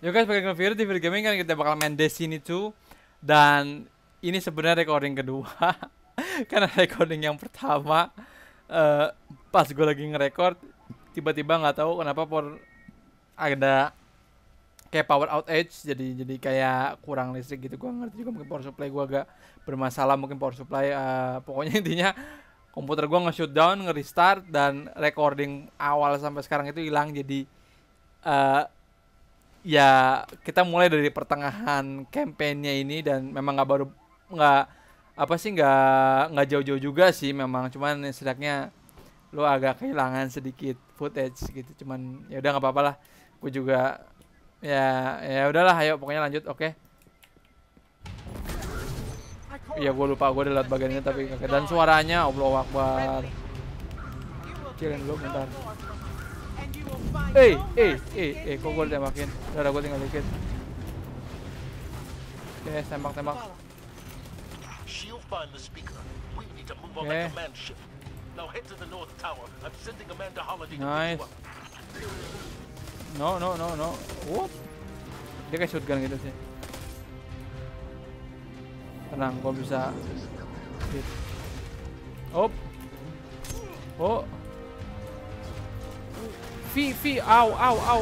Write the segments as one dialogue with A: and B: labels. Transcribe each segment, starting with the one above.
A: Yo guys, balik ke di Video Gaming kan kita bakal main Destiny 2. Dan ini sebenarnya recording kedua. Karena recording yang pertama pas gue lagi nge-record tiba-tiba nggak tahu kenapa ada kayak power outage, jadi kayak kurang listrik gitu. Gue ngerti juga mungkin power supply gue agak bermasalah, mungkin power supply pokoknya intinya komputer gue nge-shutdown, nge-restart, dan recording awal sampai sekarang itu hilang. Jadi ya kita mulai dari pertengahan campaign-nya ini, dan memang nggak jauh-jauh juga sih memang, cuman setidaknya lo agak kehilangan sedikit footage gitu. Cuman ya udah nggak apa-apa lah, gue juga ya udahlah, ayo pokoknya lanjut. Oke. Iya, gue lupa, gue udah liat bagian ini tapi dan suaranya Allahu Akbar. Kirain dulu bentar. Kok gue ditembakin? Udah gue tinggal dikit. Oke, tembak. Oke. Nice. No. What? Dia kayak shotgun gitu sih. Tenang, gue bisa hit. Oh. Au.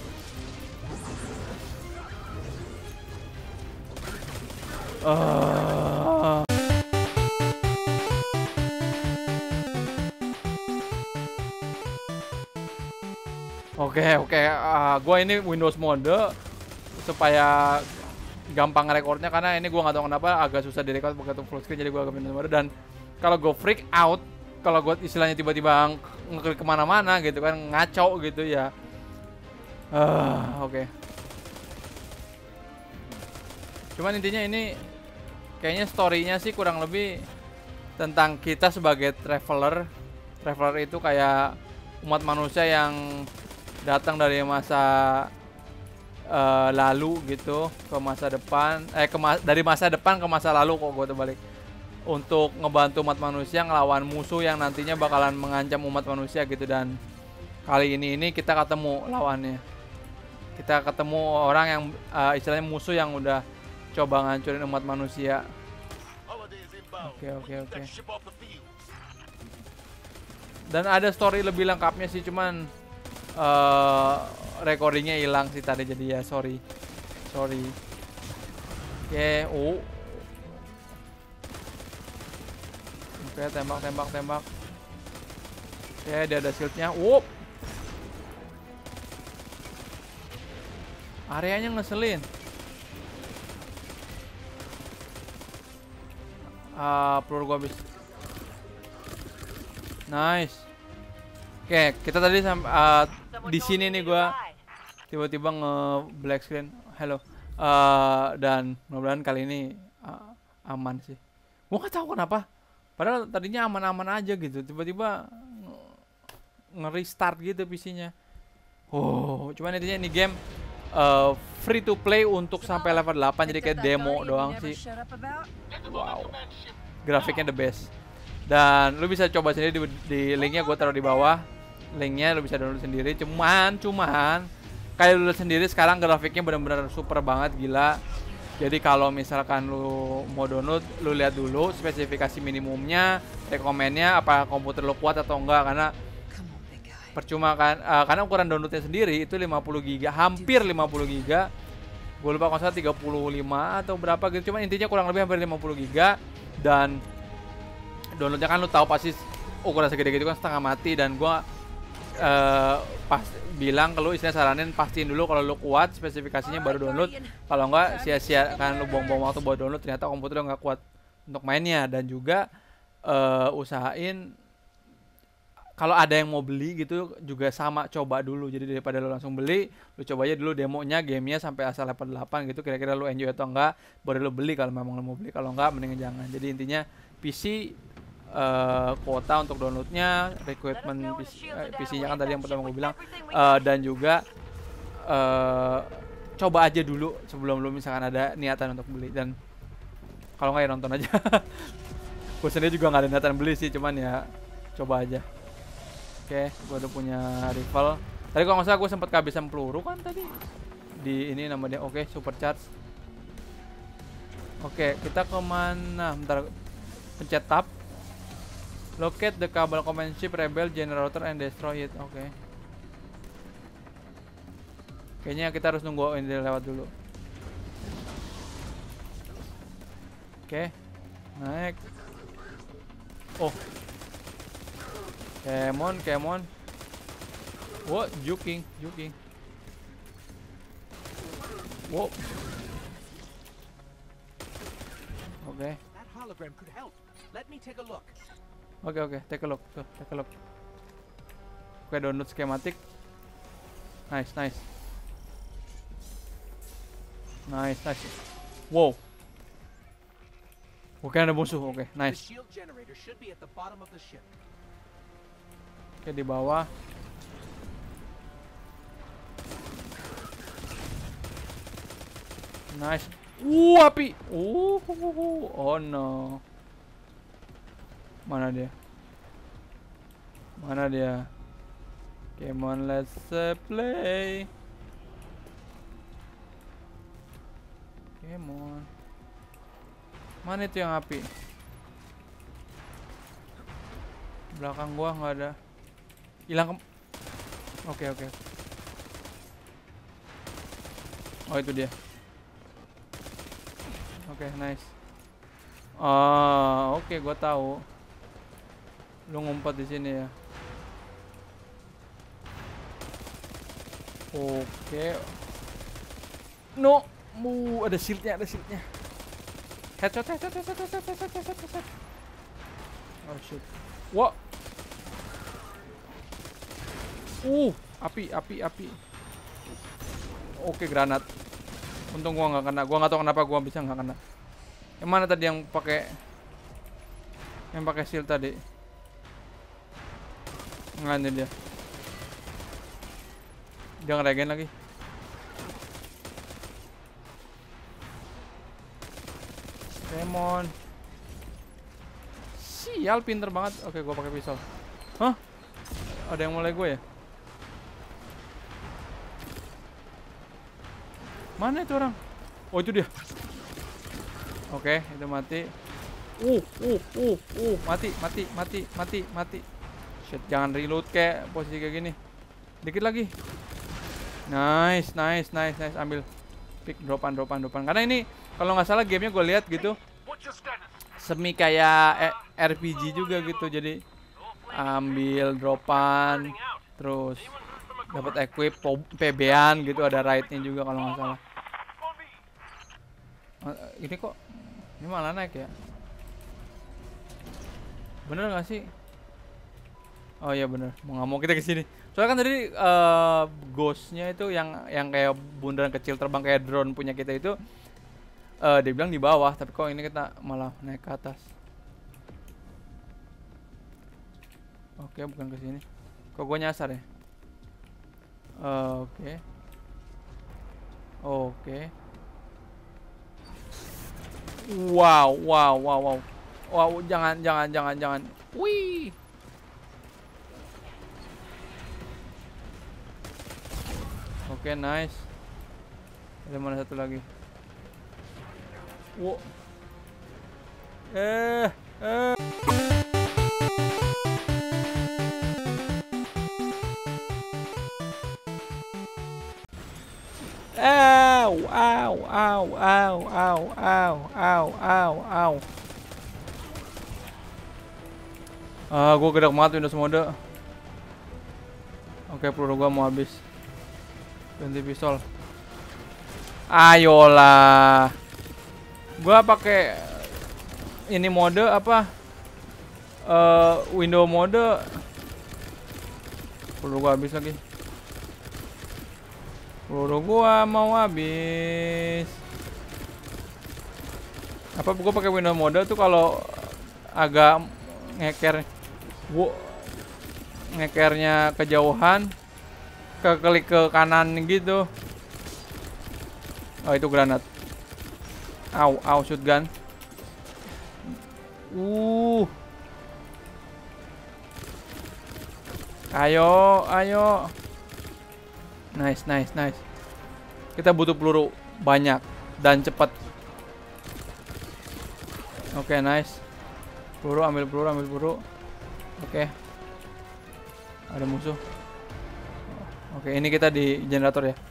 A: Oke. Gua ini Windows mode supaya gampang recordnya, karena ini gua nggak tahu kenapa agak susah direcord begitu full screen, jadi gua agak Windows mode. Dan kalau gua freak out, kalau gua istilahnya tiba-tiba ngeklik kemana-mana gitu kan, ngaco gitu ya. Oke. Cuman intinya ini kayaknya story-nya sih kurang lebih tentang kita sebagai traveler. Traveler itu kayak umat manusia yang datang dari masa lalu gitu ke masa depan, dari masa depan ke masa lalu, kok gue terbalik, untuk ngebantu umat manusia ngelawan musuh yang nantinya bakalan mengancam umat manusia gitu. Dan kali ini kita ketemu lawannya, kita ketemu orang yang istilahnya musuh yang udah coba ngancurin umat manusia. Oke. Dan ada story lebih lengkapnya sih, cuman recordingnya hilang sih tadi, jadi ya sorry. Oke. Oke, tembak. Oke, dia ada shieldnya. Areanya ngeselin. Peluru gua habis. Nice. Oke, kita tadi di sini nih gua tiba-tiba black screen. Halo. Dan mudah-mudahan kali ini aman sih. Gua nggak tahu kenapa. Padahal tadinya aman-aman aja gitu. Tiba-tiba nge-restart gitu PC-nya. Cuman intinya ini game free to play untuk sampai level 8, jadi kayak demo doang sih. Wow. Grafiknya the best. Dan lu bisa coba sendiri di linknya gue taruh di bawah. Linknya lu bisa download sendiri. Cuman kayak lu lihat sendiri sekarang grafiknya benar-benar super banget, gila. Jadi kalau misalkan lu mau download, lu lihat dulu spesifikasi minimumnya, rekomennya, apa komputer lu kuat atau enggak, karena percuma kan, karena ukuran downloadnya sendiri itu 50 GB, hampir 50 GB. Gue lupa kalau salah 35 atau berapa gitu. Cuman intinya kurang lebih hampir 50 GB. Dan downloadnya kan lu tahu pasti ukuran segede gitu kan setengah mati. Dan gue pas bilang ke lu, istilahnya saranin pastiin dulu kalau lu kuat spesifikasinya baru download. Kalau enggak sia-sia kan lu buang-buang waktu buat download, ternyata komputer lu nggak kuat untuk mainnya. Dan juga usahain kalau ada yang mau beli gitu juga sama, coba dulu. Jadi daripada lu langsung beli, lu coba aja dulu demonya, gamenya sampai asal level 8 gitu, kira-kira lu enjoy atau enggak, baru lu beli kalau memang lu mau beli. Kalau enggak mendingan jangan. Jadi intinya PC kuota untuk downloadnya, requirement PC-nya kan tadi yang pertama gue bilang, dan juga coba aja dulu sebelum lu misalkan ada niatan untuk beli. Dan kalau nggak ya nonton aja. Gue sendiri juga nggak ada niatan beli sih, cuman ya coba aja. Oke, gue udah punya rifle. Tadi kalau nggak salah gue sempat kehabisan peluru kan tadi. di ini nama dia. Oke, supercharge. Oke, kita kemana? Bentar, pencet tab. Locate the Cabal command ship rebel generator and destroy it. Oke. Kayaknya kita harus nunggu ini lewat dulu. Oke, naik. Oh, come on. What? Juking. Wow. Oke. Oke, take a look. Tuh, take a look. Oke, download schematic. Nice. Wow. Oke, ada musuh. Oke, nice. Oke, di bawah. Nice. Api. Oh no. Mana dia? Come on, let's play. Come on. Mana itu yang api? Belakang gua nggak ada. Hilang. Oke. Oh, itu dia. Oke, nice. Oke, gua tahu. Lu ngumpet di sini ya. Oke. No, ada shieldnya. Headshot. Oh shit. Wah. Api. Oke, granat. Untung gua nggak kena. Gua nggak tahu kenapa gua bisa nggak kena. Yang mana tadi yang pakai shield tadi? Nggak, ini dia. Dia ngeregen lagi. Demon. Sial, pinter banget. Oke, gua pakai pistol. Hah? Ada yang mulai gue ya? Mana itu orang? Oh, itu dia. Oke, itu mati. Mati. Shit, jangan reload kayak posisi kayak gini. Dikit lagi. Nice. Ambil pick dropan. Karena ini kalau nggak salah gamenya gue lihat gitu semi kayak RPG juga gitu. Jadi ambil dropan, terus dapat equip PB-an gitu, ada raid-nya juga kalau nggak salah. Ini kok ini malah naik ya? Bener nggak sih? Oh iya bener, mau nggak mau kita kesini. Soalnya kan tadi ghost-nya itu yang kayak bundaran kecil terbang kayak drone punya kita itu, dia bilang di bawah, tapi kok ini kita malah naik ke atas. Oke, bukan ke sini. Kok gue nyasar ya? Oke. Wow, jangan. Wih. Oke, nice. Ada mana satu lagi? Wow. Ow. Gue gedak banget Windows mode. Oke, peluru gua mau habis. Ganti pistol. Ayolah. Gua pakai ini mode apa? Window mode. Peluru gua habis lagi. Peluru gua mau habis. Apa gua pakai window mode tuh kalau agak ngekernya kejauhan, klik ke kanan gitu. Oh, itu granat. Au, shotgun. Ayo. Nice. Kita butuh peluru banyak dan cepat. Oke, nice. Peluru, ambil peluru. Oke. Ada musuh. Oke, ini kita di generator ya.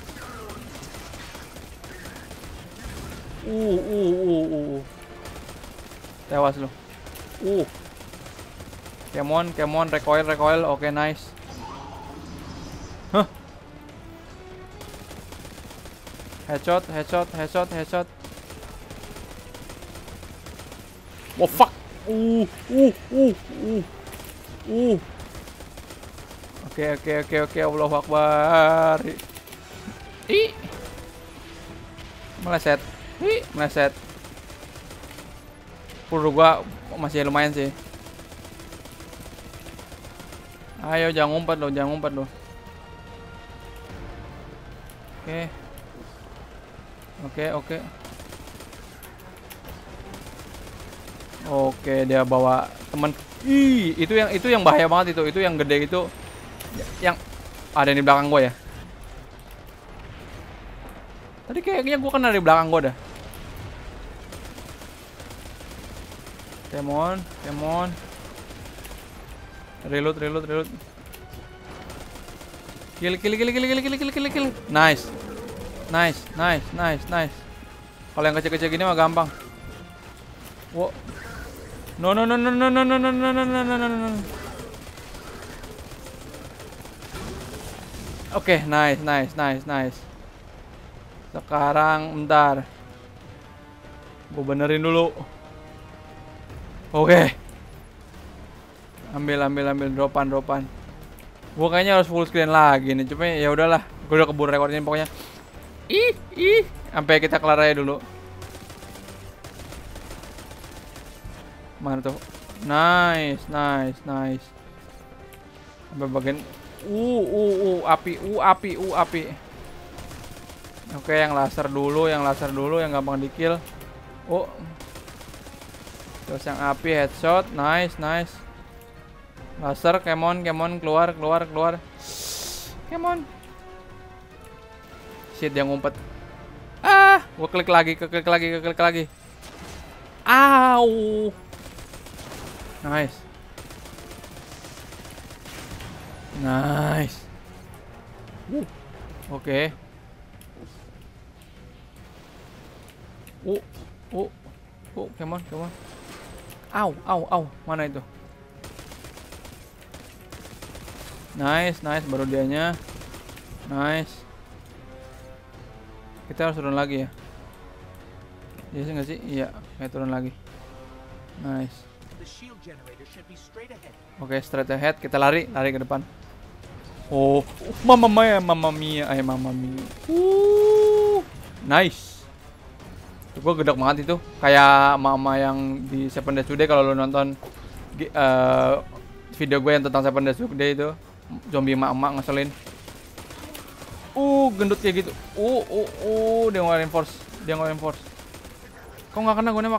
A: Tewas lo. Come on, recoil. Oke, nice. Hah. Headshot. Oh fuck. Oke. Allahu Akbar. Meleset. Peluru gua masih lumayan sih. Ayo, jangan ngumpet lo. Oke. Oke, dia bawa temen. Itu yang bahaya banget itu yang gede itu. Yang ada di belakang gua ya. Tadi kayaknya gua kena di belakang gua dah. Come on. Reload. Kill. Nice. Kalau yang kecil-kecil gini mah gampang. Wow. No. Oke, nice. Sekarang bentar. Gue benerin dulu. Oke. Ambil dropan. Gue kayaknya harus full screen lagi nih. Cuma ya udahlah. Gue udah keburu recordnya pokoknya. Sampai kita kelar aja dulu. Mana tuh? Nice. Sampai bagian api. Oke, yang laser dulu yang gampang di-kill. Terus yang api headshot, nice. Laser, come on, keluar. Come on. Shit, dia ngumpet. Gua klik lagi. Au. Nice. Oke. Come on. Au. Mana itu? Nice, baru dianya. Nice. Kita harus turun lagi ya. Iya sih nggak sih? Iya, kayak turun lagi. Nice. Oke, straight ahead. Kita lari ke depan. Mamma mia. Nice. Gue gedek banget itu. Kayak mama yang di Seven Days to Die. Kalau lo nonton video gue yang tentang Seven Days to Die itu, zombie emak-emak ngeselin. Gendut kayak gitu. Dia ngeluarin force. Kok nggak kena gue nembak?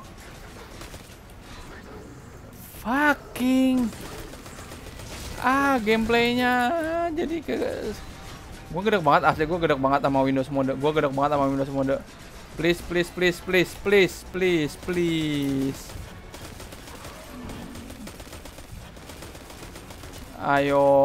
A: Fucking. Gameplaynya jadi ke. Gue gedek banget, asli gue gedek banget sama Windows mode. Please. Ayo.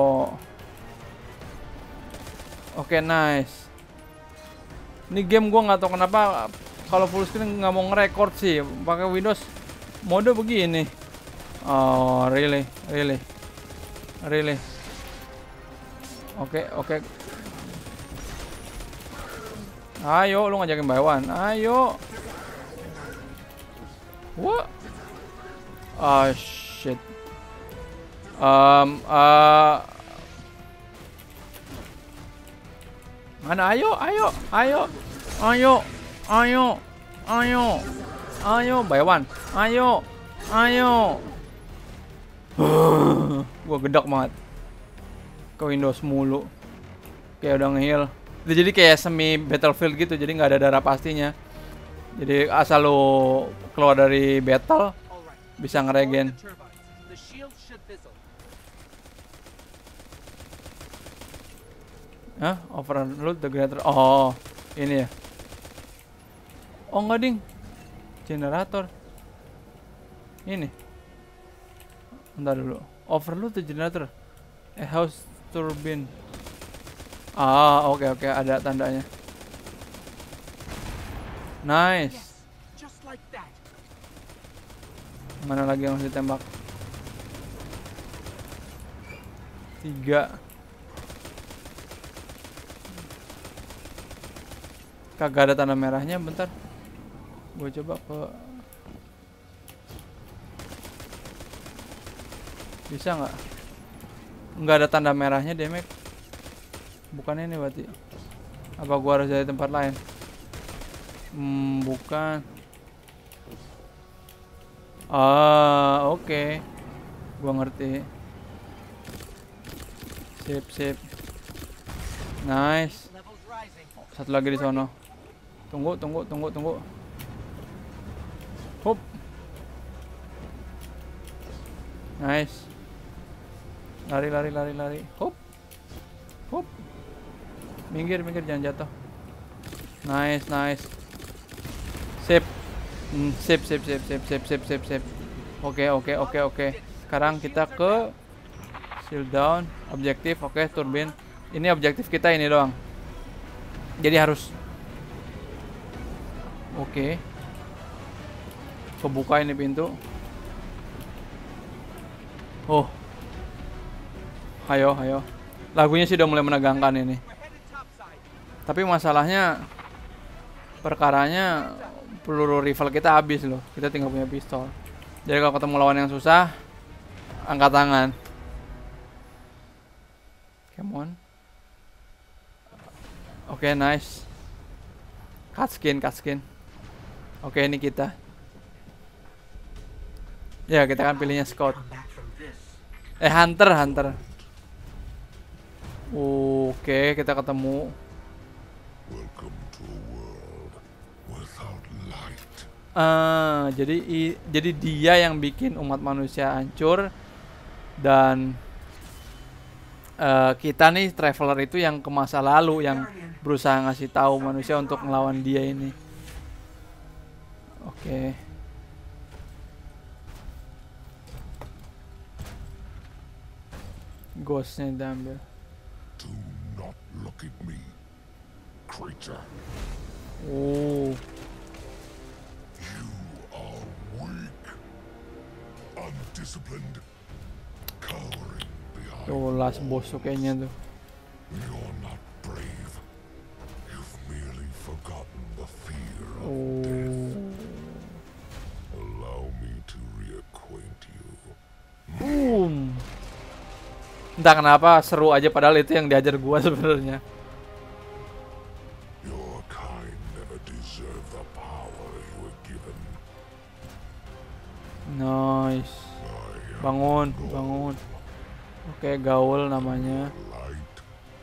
A: Oke, nice. Ini game gue nggak tahu kenapa kalau full screen nggak mau nge-record sih. Pakai Windows mode begini. Really. Oke. Ayo, lu ngajakin Baywan. Ayo. What? Shit. Mana? Ayo, Baywan. Ayo. Gua gedek banget ke Windows mulu. Kayak udah nge-heal. Jadi kayak semi Battlefield gitu. Jadi nggak ada darah pastinya. Jadi asal lo keluar dari battle bisa ngeregen. Overload the generator. Ini ya. Oh enggak ding. Generator. Ini. Bentar dulu. Overload the generator. A house turbine. Ah, oke, ada tandanya. Nice. Mana lagi yang harus ditembak? 3. Kagak ada tanda merahnya, bentar. Gue coba ke... Bisa nggak? Nggak ada tanda merahnya, demek. Bukan ini berarti. Apa gua harus dari tempat lain? Bukan. Ah, oke. Gua ngerti. Sip. Nice. Satu lagi di sono. Tunggu. Hop. Nice. Lari. Hop. Minggir, jangan jatuh. Nice. Sip. Sip. Oke. Sekarang kita ke shield down, objektif. Oke, turbin. Ini objektif kita ini doang. Jadi harus. Oke. Kebuka ini pintu. Oh. Ayo. Lagunya sih udah mulai menegangkan ini. Tapi masalahnya perkaranya peluru rifle kita habis loh. Kita tinggal punya pistol. Jadi kalau ketemu lawan yang susah, angkat tangan. Come on. Oke, nice. Cutscene. Oke, ini kita. Ya, kita kan pilihnya Scout. Hunter. Oke, kita ketemu. Jadi dia yang bikin umat manusia hancur dan kita nih traveler itu yang ke masa lalu yang berusaha ngasih tahu manusia untuk melawan dia ini. Oke. Ghostnya diambil.
B: Do not look at me, creature.
A: Oh.
B: You are weak, undisciplined, cowering behind.
A: Tuh last boss tuh kayaknya tuh.
B: You're not brave. You've merely forgotten the fear of death. Allow me to reacquaint you.
A: Boom. Entah kenapa seru aja padahal itu yang diajar gua sebenarnya.
B: Your kind never deserve the power you were given.
A: Nice. Bangun. Oke, gaul namanya.
B: Light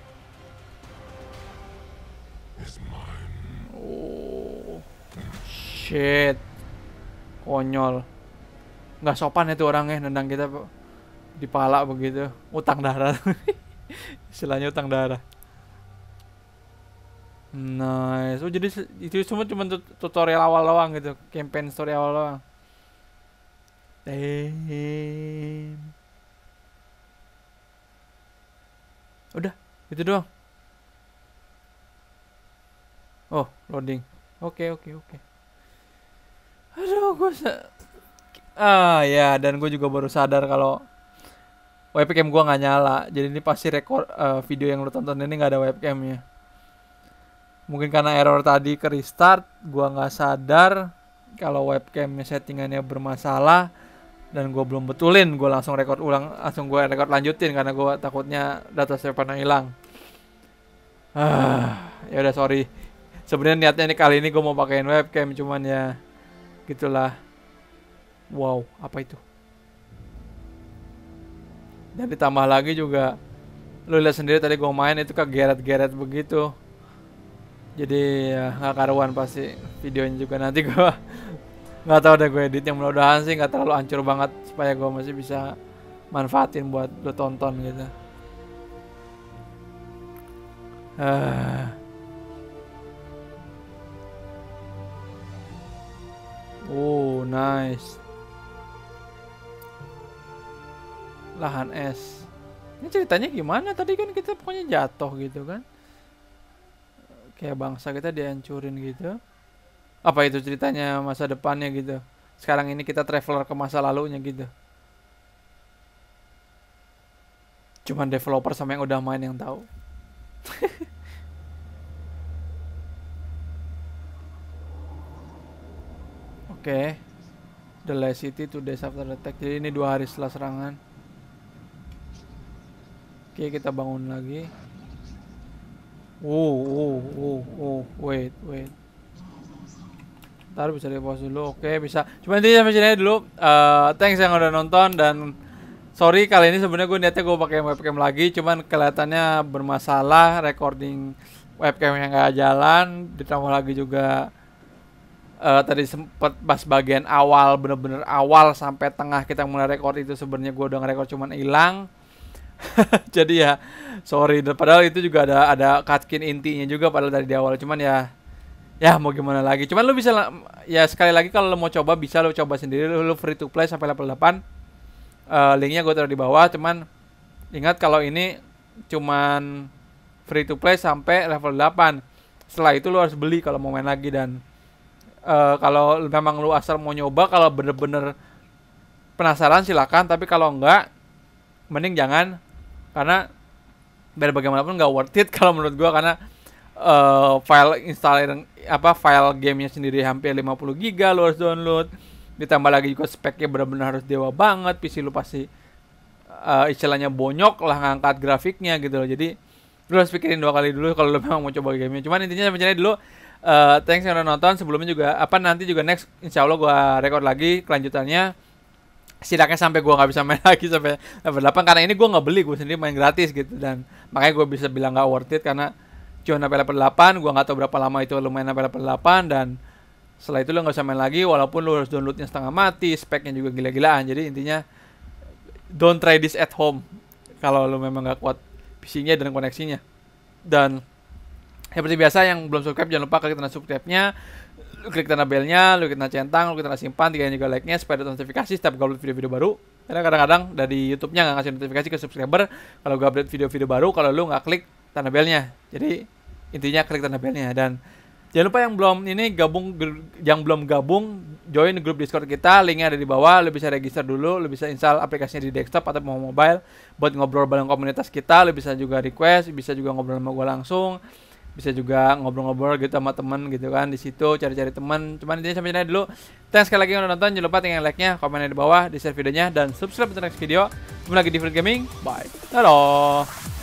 B: is mine.
A: Oh. Shit. Konyol. Nggak sopan itu orangnya nendang kita di pala begitu. Utang darah. Istilahnya utang darah. Nice. Oh, jadi itu semua cuma tutorial awal doang gitu. Campaign story awal doang. Damn. Udah, itu doang. Oh, loading. Oke. Aduh, ya, dan gue juga baru sadar kalau webcam gue nggak nyala. Jadi ini pasti video yang lo tonton ini nggak ada webcamnya. Mungkin karena error tadi ke restart, gue nggak sadar kalau webcamnya settingannya bermasalah dan gue belum betulin. Gue langsung record lanjutin karena gue takutnya data servernya hilang. Ya udah, sorry. Sebenarnya niatnya kali ini gue mau pakein webcam, cuman ya gitulah. Wow, apa itu? Dan ditambah lagi juga, lu lihat sendiri tadi gue main itu kegeret-geret begitu. Jadi ya nggak karuan pasti videonya juga. Nanti gue nggak tahu deh gue editnya, mudah-mudahan sih nggak terlalu hancur banget supaya gue masih bisa manfaatin buat lu tonton gitu. nice. Lahan es. Ini ceritanya gimana? Tadi kan kita pokoknya jatuh gitu kan. Kayak bangsa kita dihancurin gitu. Apa itu ceritanya masa depannya gitu? Sekarang ini kita traveler ke masa lalunya gitu. Cuman developer sama yang udah main yang tahu. Oke. The last city 2 days after attack. Jadi ini 2 hari setelah serangan. Oke, kita bangun lagi. Wait. Ntar bisa di pause dulu. Oke, bisa. Cuma intinya sampai sini dulu. Thanks yang udah nonton dan sorry kali ini sebenarnya gue niatnya gue pakai webcam lagi, cuman kelihatannya bermasalah recording webcam yang nggak jalan. Ditambah lagi juga tadi sempet pas bagian awal bener-bener awal sampai tengah kita mulai record itu sebenarnya gue udah nge-record cuman hilang. Jadi ya sorry, padahal itu juga ada cutscene intinya juga padahal dari di awal, cuman ya mau gimana lagi. Cuman lu bisa ya sekali lagi kalau lu mau coba bisa lu coba sendiri, lu free to play sampai level 8. Linknya gue taruh di bawah, cuman ingat kalau ini cuman free to play sampai level 8. Setelah itu lu harus beli kalau mau main lagi. Dan kalau memang lu asal mau nyoba, kalau bener-bener penasaran silakan, tapi kalau enggak mending jangan, karena biar bagaimanapun nggak worth it kalau menurut gua, karena file file gamenya sendiri hampir 50 GB lu harus download, ditambah lagi juga speknya benar-benar harus dewa banget, PC lu pasti istilahnya bonyok lah ngangkat grafiknya gitu loh. Jadi lu harus pikirin 2 kali dulu kalau lu memang mau coba gamenya. Cuman intinya sampai sini dulu. Thanks yang udah nonton. Sebelumnya juga nanti juga next insya Allah gua record lagi kelanjutannya. Setidaknya sampai gue nggak bisa main lagi sampai level 8, karena ini gue nggak beli, gue sendiri main gratis gitu, dan makanya gue bisa bilang nggak worth it karena cuma sampai level 8. Gue nggak tahu berapa lama itu lu main sampai level 8, dan setelah itu lu nggak bisa main lagi walaupun lu harus downloadnya setengah mati, speknya juga gila-gilaan. Jadi intinya don't try this at home kalau lu memang nggak kuat PC-nya dan koneksinya. Dan seperti biasa yang belum subscribe jangan lupa klik tanda subscribe-nya, lu klik tanda belnya, lu klik tanda centang, lu klik tanda simpan, tinggalin juga like-nya supaya ada notifikasi setiap gue upload video-video baru. Karena kadang-kadang dari YouTube-nya nggak ngasih notifikasi ke subscriber kalau gue upload video-video baru kalau lu nggak klik tanda belnya. Jadi intinya klik tanda belnya. Dan jangan lupa yang belum gabung join grup Discord kita, linknya ada di bawah. Lu bisa register dulu, lu bisa install aplikasinya di desktop atau mau mobile buat ngobrol bareng komunitas kita. Lu bisa juga request, bisa juga ngobrol sama gue langsung, bisa juga ngobrol-ngobrol gitu sama temen gitu kan, di situ cari-cari temen. Cuman intinya sampai sini dulu. Thanks sekali lagi yang udah nonton. Jangan lupa tinggal like-nya, komennya di bawah, di share videonya, dan subscribe untuk next video. Ketemu lagi di Free Gaming. Bye. Dadah.